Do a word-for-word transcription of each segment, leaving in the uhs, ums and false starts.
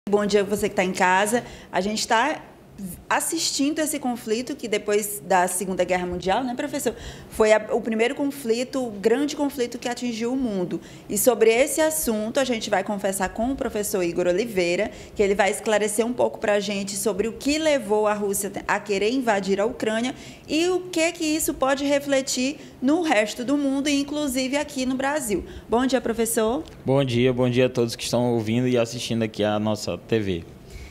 Bom dia você que está em casa. A gente está assistindo esse conflito que depois da Segunda Guerra Mundial, né, professor, foi a, o primeiro conflito, o grande conflito que atingiu o mundo. E sobre esse assunto a gente vai conversar com o professor Igor Oliveira, que ele vai esclarecer um pouco para a gente sobre o que levou a Rússia a querer invadir a Ucrânia e o que que isso pode refletir no resto do mundo, inclusive aqui no Brasil. Bom dia, professor. Bom dia, bom dia a todos que estão ouvindo e assistindo aqui a nossa T V.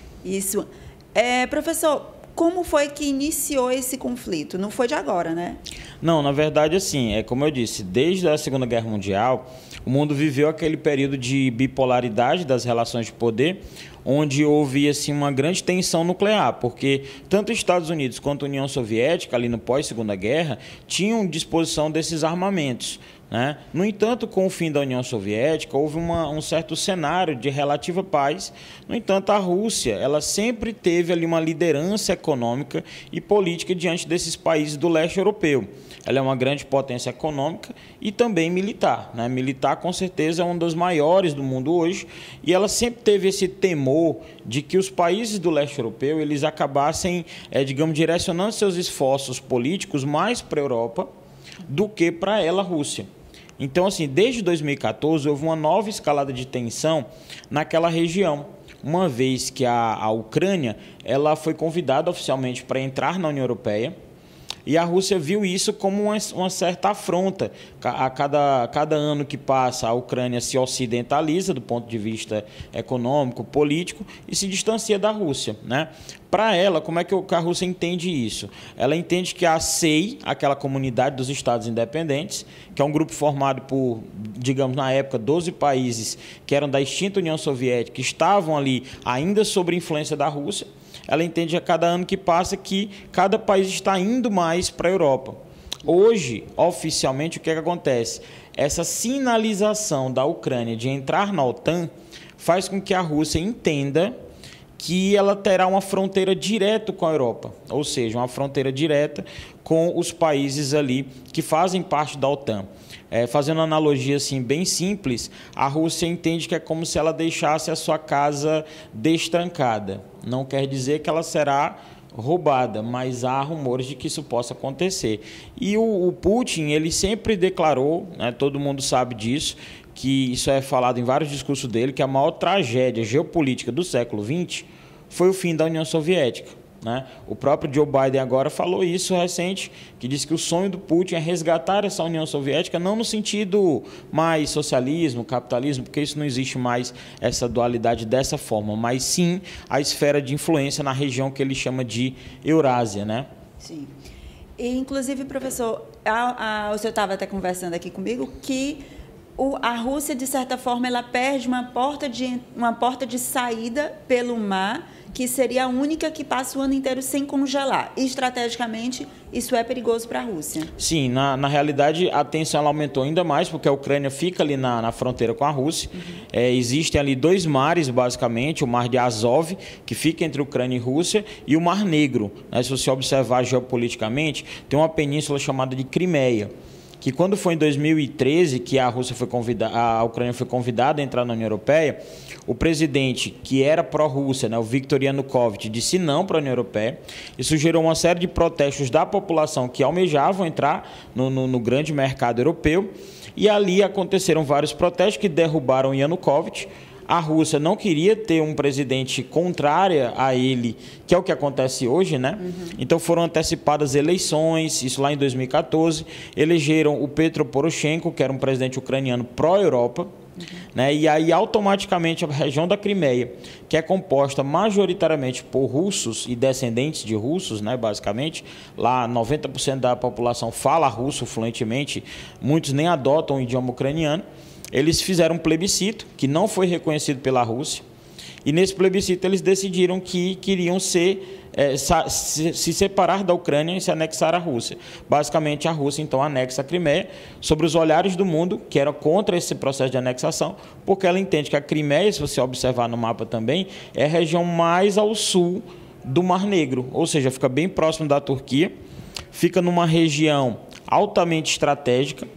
Isso. É, professor, como foi que iniciou esse conflito? Não foi de agora, né? Não, na verdade, assim, é como eu disse, desde a Segunda Guerra Mundial, o mundo viveu aquele período de bipolaridade das relações de poder, onde houve assim, uma grande tensão nuclear, porque tanto os Estados Unidos quanto a União Soviética, ali no pós-Segunda Guerra, tinham disposição desses armamentos, né? No entanto, com o fim da União Soviética, houve uma, um certo cenário de relativa paz. No entanto, a Rússia ela sempre teve ali uma liderança econômica e política diante desses países do leste europeu. Ela é uma grande potência econômica e também militar, né? Militar, com certeza, é uma das maiores do mundo hoje, e ela sempre teve esse temor de que os países do leste europeu eles acabassem, é, digamos, direcionando seus esforços políticos mais para a Europa do que para ela, a Rússia. Então, assim, desde dois mil e quatorze, houve uma nova escalada de tensão naquela região, uma vez que a, a Ucrânia ela foi convidada oficialmente para entrar na União Europeia, e a Rússia viu isso como uma, uma certa afronta. A cada, a cada ano que passa, a Ucrânia se ocidentaliza do ponto de vista econômico, político, e se distancia da Rússia, né? Para ela, como é que a Rússia entende isso? Ela entende que a C E I, aquela comunidade dos Estados Independentes, que é um grupo formado por, digamos, na época, doze países que eram da extinta União Soviética, que estavam ali ainda sob influência da Rússia, ela entende a cada ano que passa que cada país está indo mais para a Europa. Hoje, oficialmente, o que é que acontece? Essa sinalização da Ucrânia de entrar na OTAN faz com que a Rússia entenda que ela terá uma fronteira direta com a Europa, ou seja, uma fronteira direta com os países ali que fazem parte da OTAN. É, fazendo uma analogia assim, bem simples, a Rússia entende que é como se ela deixasse a sua casa destrancada. Não quer dizer que ela será roubada, mas há rumores de que isso possa acontecer. E o, o Putin, ele sempre declarou, né, todo mundo sabe disso, que isso é falado em vários discursos dele, que a maior tragédia geopolítica do século vinte foi o fim da União Soviética, né? O próprio Joe Biden agora falou isso recente, que disse que o sonho do Putin é resgatar essa União Soviética, não no sentido mais socialismo, capitalismo, porque isso não existe mais essa dualidade dessa forma, mas sim a esfera de influência na região que ele chama de Eurásia, né? Sim. E, inclusive, professor, a, a, o senhor estava até conversando aqui comigo que o, a Rússia, de certa forma, ela perde uma porta de, uma porta de saída pelo mar, que seria a única que passa o ano inteiro sem congelar. E, estrategicamente, isso é perigoso para a Rússia. Sim, na, na realidade, a tensão ela aumentou ainda mais, porque a Ucrânia fica ali na, na fronteira com a Rússia. Uhum. É, existem ali dois mares, basicamente, o Mar de Azov, que fica entre Ucrânia e Rússia, e o Mar Negro. Né? Se você observar geopoliticamente, tem uma península chamada de Crimeia, que quando foi em dois mil e treze que a Rússia foi convidada, a Ucrânia foi convidada a entrar na União Europeia, o presidente que era pró-Rússia, né, o Viktor Yanukovych, disse não para a União Europeia. Isso gerou uma série de protestos da população que almejavam entrar no, no, no grande mercado europeu, e ali aconteceram vários protestos que derrubaram Yanukovych. A Rússia não queria ter um presidente contrário a ele, que é o que acontece hoje, né? Uhum. Então foram antecipadas eleições, isso lá em dois mil e quatorze, elegeram o Petro Poroshenko, que era um presidente ucraniano pró-Europa, uhum. né? E aí automaticamente a região da Crimeia, que é composta majoritariamente por russos e descendentes de russos, né? Basicamente, lá noventa por cento da população fala russo fluentemente, muitos nem adotam o idioma ucraniano. Eles fizeram um plebiscito que não foi reconhecido pela Rússia, e nesse plebiscito eles decidiram que queriam ser, é, se, se separar da Ucrânia e se anexar à Rússia. Basicamente, a Rússia então anexa a Crimeia sobre os olhares do mundo, que era contra esse processo de anexação, porque ela entende que a Crimeia, se você observar no mapa também, é a região mais ao sul do Mar Negro, ou seja, fica bem próximo da Turquia, fica numa região altamente estratégica,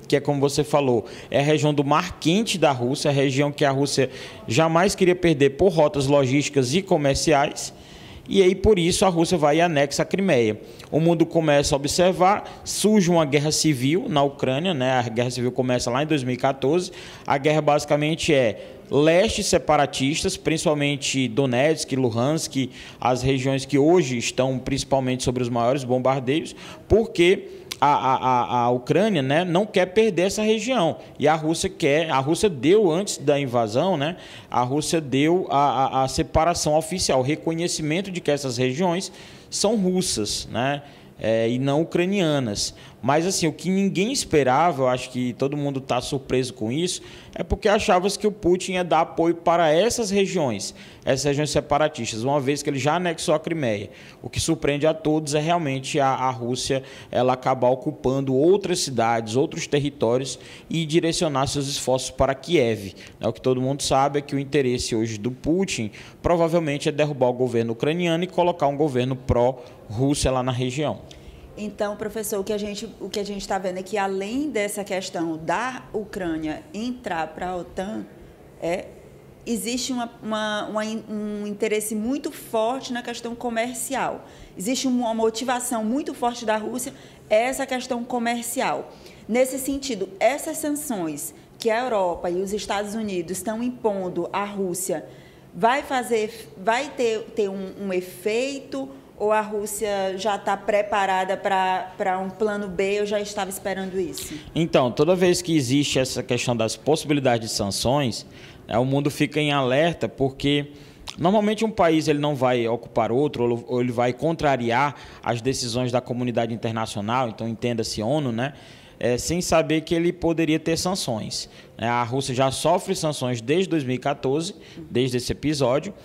que é como você falou, é a região do Mar Quente da Rússia, a região que a Rússia jamais queria perder por rotas logísticas e comerciais. E aí, por isso, a Rússia vai e anexa a Crimeia. O mundo começa a observar, surge uma guerra civil na Ucrânia, né? A guerra civil começa lá em dois mil e quatorze. A guerra basicamente é leste separatistas, principalmente Donetsk, Luhansk, as regiões que hoje estão principalmente sobre os maiores bombardeios, porque A, a, a Ucrânia, né, não quer perder essa região. E a Rússia quer, a Rússia deu, antes da invasão, né, a Rússia deu a, a, a separação oficial, o reconhecimento de que essas regiões são russas, né, é, e não ucranianas. Mas assim, o que ninguém esperava, eu acho que todo mundo está surpreso com isso, é porque achava-se que o Putin ia dar apoio para essas regiões, essas regiões separatistas, uma vez que ele já anexou a Crimeia. O que surpreende a todos é realmente a, a Rússia ela acabar ocupando outras cidades, outros territórios e direcionar seus esforços para Kiev. O que todo mundo sabe é que o interesse hoje do Putin provavelmente é derrubar o governo ucraniano e colocar um governo pró-Rússia lá na região. Então, professor, o que a gente o que a gente está vendo é que, além dessa questão da Ucrânia entrar para a OTAN, é, existe uma, uma, uma, um interesse muito forte na questão comercial. Existe uma motivação muito forte da Rússia, essa questão comercial. Nesse sentido, essas sanções que a Europa e os Estados Unidos estão impondo à Rússia, vai fazer, vai ter, ter um, um efeito? Ou a Rússia já está preparada para um plano B? Eu já estava esperando isso. Então, toda vez que existe essa questão das possibilidades de sanções, né, o mundo fica em alerta, porque normalmente um país ele não vai ocupar outro, ou ele vai contrariar as decisões da comunidade internacional, então entenda-se ONU, né, é, sem saber que ele poderia ter sanções. A Rússia já sofre sanções desde dois mil e quatorze, desde esse episódio.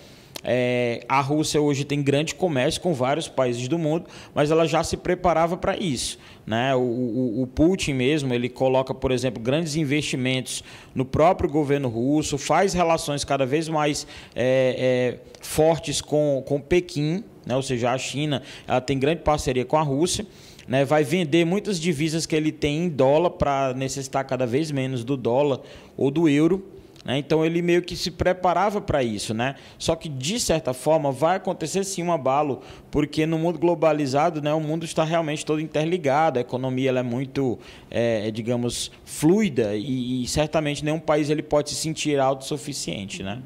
É, a Rússia hoje tem grande comércio com vários países do mundo, mas ela já se preparava para isso, né? O, o, o Putin mesmo, ele coloca, por exemplo, grandes investimentos no próprio governo russo, faz relações cada vez mais é, é, fortes com, com Pequim, né? Ou seja, a China ela tem grande parceria com a Rússia, né? Vai vender muitas divisas que ele tem em dólar para necessitar cada vez menos do dólar ou do euro. Então, ele meio que se preparava para isso, né? Só que, de certa forma, vai acontecer sim um abalo, porque no mundo globalizado, né, o mundo está realmente todo interligado, a economia ela é muito, é, digamos, fluida e, e certamente nenhum país ele pode se sentir autossuficiente, né?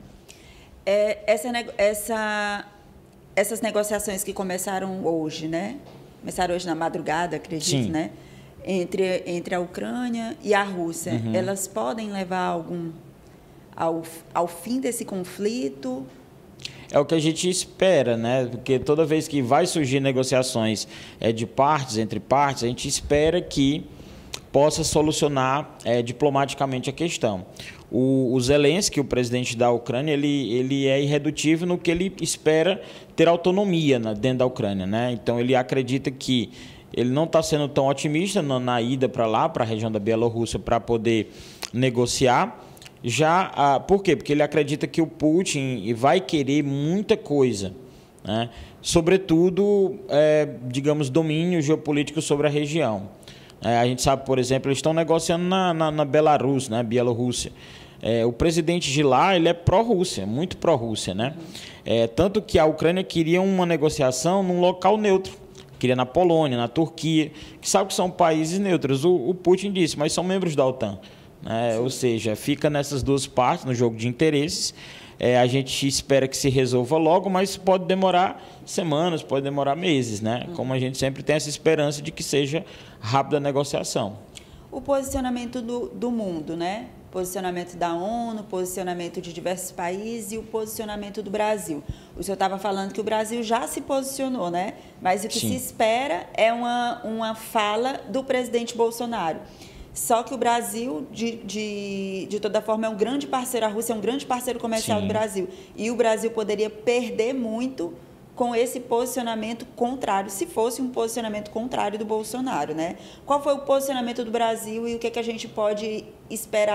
É, essa, essa, essas negociações que começaram hoje, né? Começaram hoje na madrugada, acredito, sim, né? Entre, entre a Ucrânia e a Rússia, uhum, elas podem levar algum... Ao, ao fim desse conflito? É o que a gente espera, né? Porque toda vez que vai surgir negociações é, de partes, entre partes, a gente espera que possa solucionar é, diplomaticamente a questão. O, o Zelensky, o presidente da Ucrânia, ele, ele é irredutível no que ele espera ter autonomia na, dentro da Ucrânia, né? Então, ele acredita que ele não está sendo tão otimista na, na ida para lá, para a região da Bielorrússia, para poder negociar. Já, ah, por quê? Porque ele acredita que o Putin vai querer muita coisa, né? Sobretudo, é, digamos, domínio geopolítico sobre a região. É, a gente sabe, por exemplo, eles estão negociando na, na, na Belarus, né? Bielorrússia. É, o presidente de lá ele é pró-Rússia, muito pró-Rússia, né? É, tanto que a Ucrânia queria uma negociação num local neutro. Queria na Polônia, na Turquia, que sabe que são países neutros. O, o Putin disse, mas são membros da OTAN. É, ou seja, fica nessas duas partes, no jogo de interesses. É, a gente espera que se resolva logo, mas pode demorar semanas, pode demorar meses, né? Como a gente sempre tem essa esperança de que seja rápida a negociação. O posicionamento do, do mundo, né? Posicionamento da ONU, posicionamento de diversos países e o posicionamento do Brasil. O senhor estava falando que o Brasil já se posicionou, né? Mas o que Sim. se espera é uma, uma fala do presidente Bolsonaro. Só que o Brasil, de, de, de toda forma, é um grande parceiro, a Rússia é um grande parceiro comercial Sim. do Brasil. E o Brasil poderia perder muito com esse posicionamento contrário, se fosse um posicionamento contrário do Bolsonaro, né? Qual foi o posicionamento do Brasil e o que, é que a gente pode esperar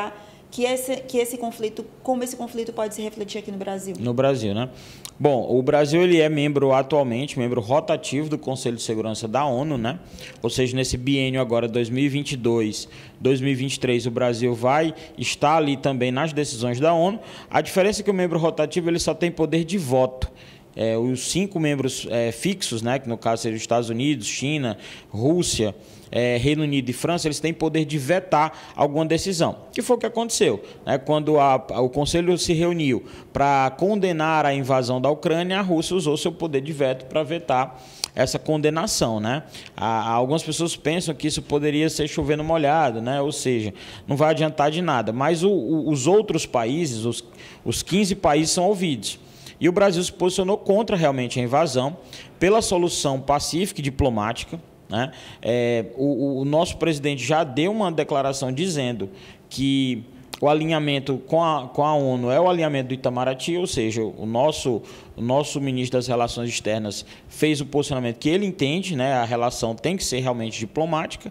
que esse, que esse conflito, como esse conflito pode se refletir aqui no Brasil? No Brasil, né? Bom, o Brasil ele é membro atualmente, membro rotativo do Conselho de Segurança da ONU, né? Ou seja, nesse biênio agora dois mil e vinte e dois, dois mil e vinte e três, o Brasil vai estar ali também nas decisões da ONU. A diferença é que o membro rotativo ele só tem poder de voto. É, os cinco membros é, fixos, né, que no caso seriam os Estados Unidos, China, Rússia, é, Reino Unido e França, eles têm poder de vetar alguma decisão. Que foi o que aconteceu, né, quando a, o Conselho se reuniu para condenar a invasão da Ucrânia, a Rússia usou seu poder de veto para vetar essa condenação, né? Há, algumas pessoas pensam que isso poderia ser chovendo molhado, né? Ou seja, não vai adiantar de nada. Mas o, o, os outros países, os, os quinze países são ouvidos. E o Brasil se posicionou contra realmente a invasão, pela solução pacífica e diplomática, né? É, o, o nosso presidente já deu uma declaração dizendo que o alinhamento com a, com a ONU é o alinhamento do Itamaraty, ou seja, o nosso, o nosso ministro das Relações Externas fez o posicionamento que ele entende, né? A relação tem que ser realmente diplomática,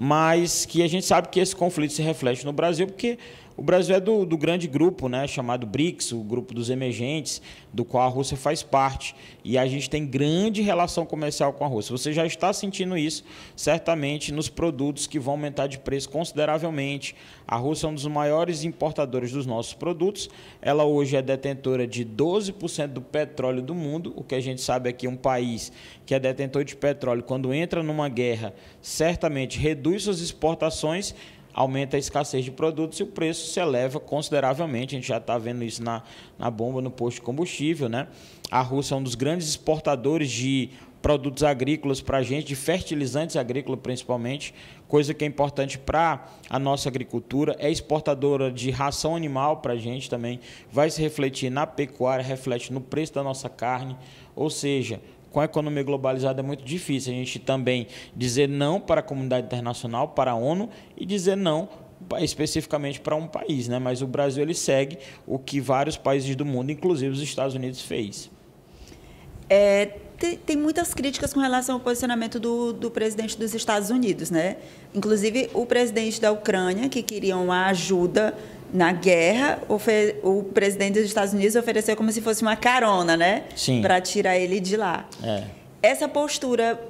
mas que a gente sabe que esse conflito se reflete no Brasil, porque o Brasil é do, do grande grupo, né, chamado BRICS, o grupo dos emergentes, do qual a Rússia faz parte. E a gente tem grande relação comercial com a Rússia. Você já está sentindo isso, certamente, nos produtos que vão aumentar de preço consideravelmente. A Rússia é um dos maiores importadores dos nossos produtos. Ela hoje é detentora de doze por cento do petróleo do mundo. O que a gente sabe é que um país que é detentor de petróleo, quando entra numa guerra, certamente reduz suas exportações, aumenta a escassez de produtos e o preço se eleva consideravelmente. A gente já está vendo isso na, na bomba, no posto de combustível, né? A Rússia é um dos grandes exportadores de produtos agrícolas para a gente, de fertilizantes agrícolas principalmente, coisa que é importante para a nossa agricultura. É exportadora de ração animal para a gente também, vai se refletir na pecuária, reflete no preço da nossa carne, ou seja, com a economia globalizada é muito difícil a gente também dizer não para a comunidade internacional, para a ONU, e dizer não especificamente para um país, né? Mas o Brasil ele segue o que vários países do mundo, inclusive os Estados Unidos, fez. É, tem, tem muitas críticas com relação ao posicionamento do, do presidente dos Estados Unidos, né? Inclusive o presidente da Ucrânia, que queria uma ajuda na guerra, o presidente dos Estados Unidos ofereceu como se fosse uma carona, né? Sim. Para tirar ele de lá. É. Essa postura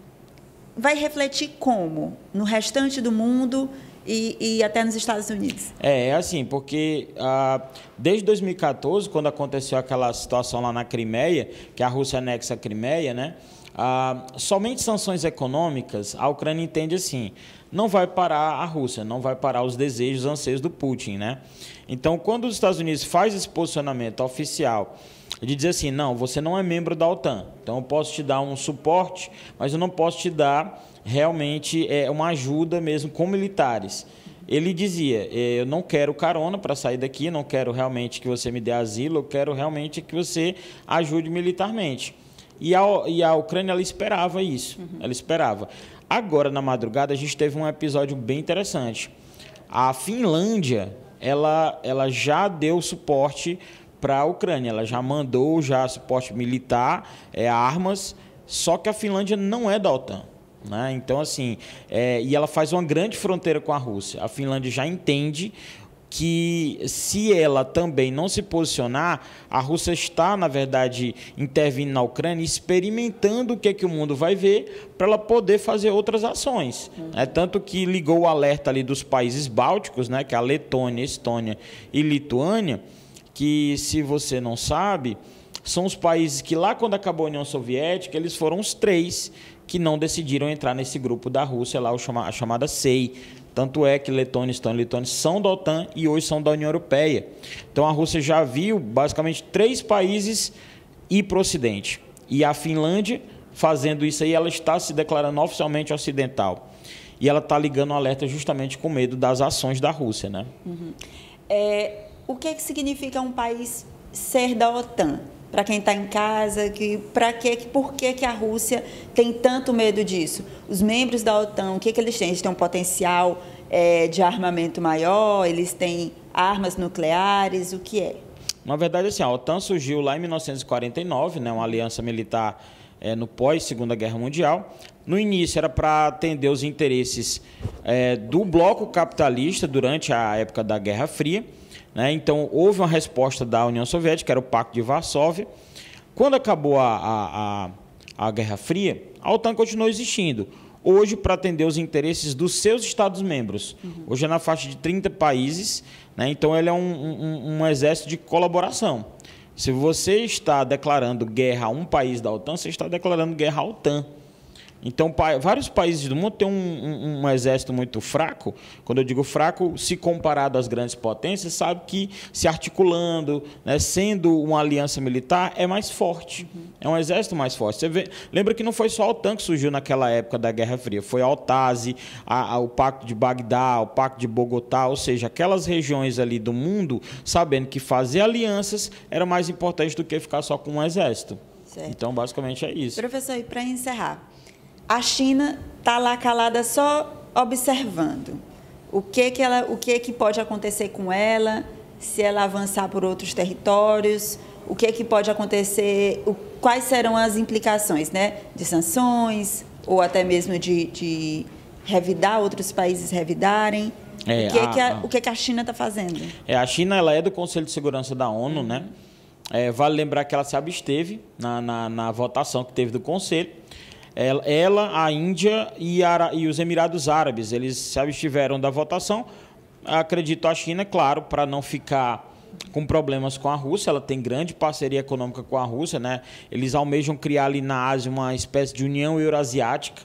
vai refletir como? No restante do mundo e, e até nos Estados Unidos? É, é assim, porque ah, desde dois mil e quatorze, quando aconteceu aquela situação lá na Crimeia, que a Rússia anexa a Crimeia, né? Ah, somente sanções econômicas, a Ucrânia entende assim, não vai parar a Rússia, não vai parar os desejos, os anseios do Putin, né? Então, quando os Estados Unidos faz esse posicionamento oficial de dizer assim, não, você não é membro da OTAN, então eu posso te dar um suporte, mas eu não posso te dar realmente é, uma ajuda mesmo com militares. Ele dizia, eu não quero carona para sair daqui, não quero realmente que você me dê asilo, eu quero realmente que você ajude militarmente. E a, e a Ucrânia, ela esperava isso, uhum. ela esperava. Agora, na madrugada, a gente teve um episódio bem interessante. A Finlândia, ela, ela já deu suporte para a Ucrânia, ela já mandou já suporte militar, é, armas, só que a Finlândia não é da OTAN. Né? Então, assim, é, e ela faz uma grande fronteira com a Rússia. A Finlândia já entende que se ela também não se posicionar, a Rússia está, na verdade, intervindo na Ucrânia, experimentando o que é que o mundo vai ver para ela poder fazer outras ações. Uhum. É, tanto que ligou o alerta ali dos países bálticos, né, que é a Letônia, Estônia e Lituânia, que, se você não sabe, são os países que lá quando acabou a União Soviética, eles foram os três que não decidiram entrar nesse grupo da Rússia, lá a chamada C E I. Tanto é que Letônia, Estônia e Lituânia são da OTAN e hoje são da União Europeia. Então a Rússia já viu basicamente três países ir para o Ocidente. E a Finlândia, fazendo isso aí, ela está se declarando oficialmente ocidental. E ela está ligando o alerta justamente com medo das ações da Rússia, né? Uhum. É, o que, é que significa um país ser da OTAN? Para quem está em casa, que, para que, por que, que a Rússia tem tanto medo disso? Os membros da OTAN, o que, que eles têm? Eles têm um potencial é, de armamento maior? Eles têm armas nucleares? O que é? Na verdade, assim, a OTAN surgiu lá em mil novecentos e quarenta e nove, né, uma aliança militar é, no pós-Segunda Guerra Mundial. No início era para atender os interesses é, do bloco capitalista durante a época da Guerra Fria, né? Então, houve uma resposta da União Soviética, que era o Pacto de Varsóvia. Quando acabou a, a, a, a Guerra Fria, a OTAN continuou existindo. Hoje, para atender os interesses dos seus Estados-membros. Uhum. Hoje é na faixa de trinta países, né? Então ele é um, um, um exército de colaboração. Se você está declarando guerra a um país da OTAN, você está declarando guerra à OTAN. Então, pa vários países do mundo têm um, um, um exército muito fraco. Quando eu digo fraco, se comparado às grandes potências, sabe que se articulando, né, sendo uma aliança militar, é mais forte. Uhum. É um exército mais forte. Você vê, lembra que não foi só a OTAN que surgiu naquela época da Guerra Fria. Foi a OTASE, a, a, o Pacto de Bagdá, o Pacto de Bogotá, ou seja, aquelas regiões ali do mundo, sabendo que fazer alianças era mais importante do que ficar só com um exército. Certo. Então, basicamente, é isso. Professor, e para encerrar, a China está lá calada só observando. O que que ela, o que que pode acontecer com ela, se ela avançar por outros territórios, o que que pode acontecer, o, quais serão as implicações, né, de sanções ou até mesmo de, de revidar, outros países revidarem. É, o, que a, que a, a, o que que a China está fazendo? É, a China ela é do Conselho de Segurança da ONU, uhum. né? É, vale lembrar que ela se absteve na, na, na votação que teve do Conselho. Ela, a Índia e, a, e os Emirados Árabes, eles se abstiveram da votação. Acredito a China, claro, para não ficar com problemas com a Rússia. Ela tem grande parceria econômica com a Rússia, né? Eles almejam criar ali na Ásia uma espécie de União Eurasiática,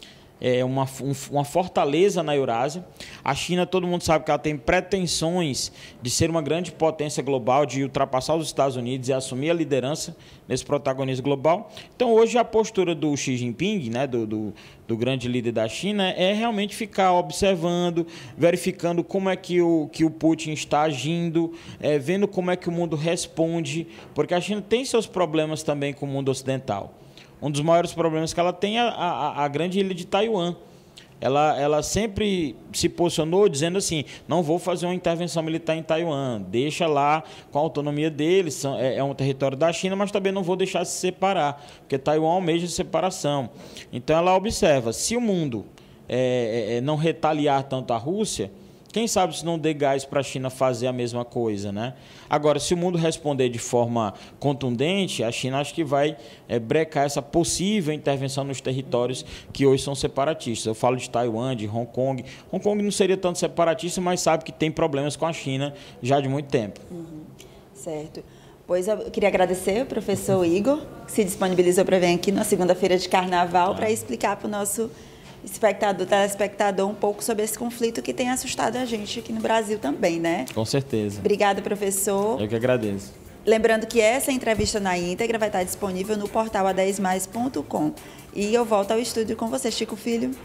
é uma, um, uma fortaleza na Eurásia. A China, todo mundo sabe que ela tem pretensões de ser uma grande potência global, de ultrapassar os Estados Unidos e assumir a liderança nesse protagonismo global. Então, hoje, a postura do Xi Jinping, né, do, do, do grande líder da China, é realmente ficar observando, verificando como é que o, que o Putin está agindo, é, vendo como é que o mundo responde, porque a China tem seus problemas também com o mundo ocidental. Um dos maiores problemas que ela tem é a, a, a grande ilha de Taiwan. Ela, ela sempre se posicionou dizendo assim, não vou fazer uma intervenção militar em Taiwan, deixa lá com a autonomia deles, são, é, é um território da China, mas também não vou deixar se separar, porque Taiwan almeja separação. Então ela observa, se o mundo é, é, não retaliar tanto a Rússia, quem sabe se não dê gás para a China fazer a mesma coisa, né? Agora, se o mundo responder de forma contundente, a China acho que vai é, brecar essa possível intervenção nos territórios que hoje são separatistas. Eu falo de Taiwan, de Hong Kong. Hong Kong não seria tanto separatista, mas sabe que tem problemas com a China já de muito tempo. Uhum. Certo. Pois eu queria agradecer ao professor Igor, que se disponibilizou para vir aqui na segunda-feira de Carnaval, tá, para explicar para o nosso espectador, telespectador, um pouco sobre esse conflito que tem assustado a gente aqui no Brasil também, né? Com certeza. Obrigada, professor. Eu que agradeço. Lembrando que essa entrevista na íntegra vai estar disponível no portal a dez mais ponto com. E eu volto ao estúdio com você, Chico Filho.